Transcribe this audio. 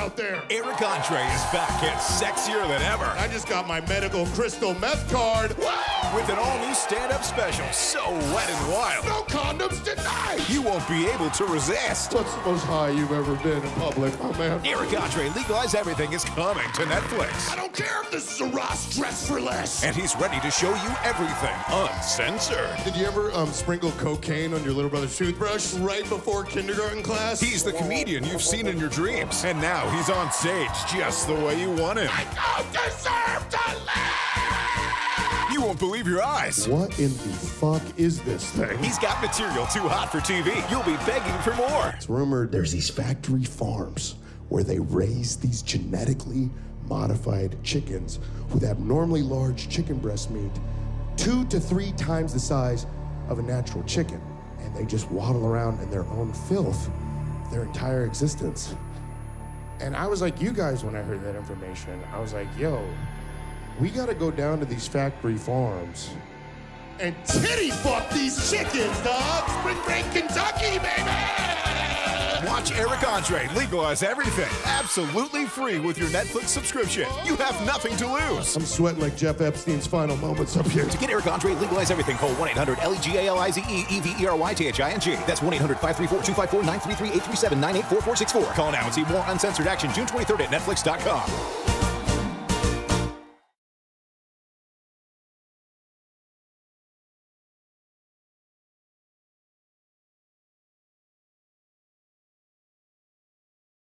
out there. Eric Andre is back and sexier than ever. I just got my medical crystal meth card. With an all-new stand-up special, so wet and wild. No condoms tonight. You won't be able to resist. What's the most high you've ever been in public, my man? Eric Andre Legalize Everything is coming to Netflix. I don't care if this is a Ross Dress for Less. And he's ready to show you everything uncensored. Did you ever sprinkle cocaine on your little brother's toothbrush right before kindergarten class? He's the comedian you've seen in your dreams. And now he's on stage just the way you want him. I don't deserve to live! You won't believe your eyes. What in the fuck is this thing? He's got material too hot for TV. You'll be begging for more. It's rumored there's these factory farms where they raise these genetically modified chickens with abnormally large chicken breast meat, 2 to 3 times the size of a natural chicken. And they just waddle around in their own filth their entire existence. And I was like you guys when I heard that information. I was like, yo, we gotta go down to these factory farms and titty fuck these chickens, dog! Spring break Kentucky, baby! Watch Eric Andre Legalize Everything absolutely free with your Netflix subscription. You have nothing to lose. I'm sweating like Jeff Epstein's final moments up here. To get Eric Andre Legalize Everything, call 1-800-LEGALIZE-EVERYTHING. That's 1-800-534-254-933-837-984464. Call now and see more uncensored action June 23rd at Netflix.com.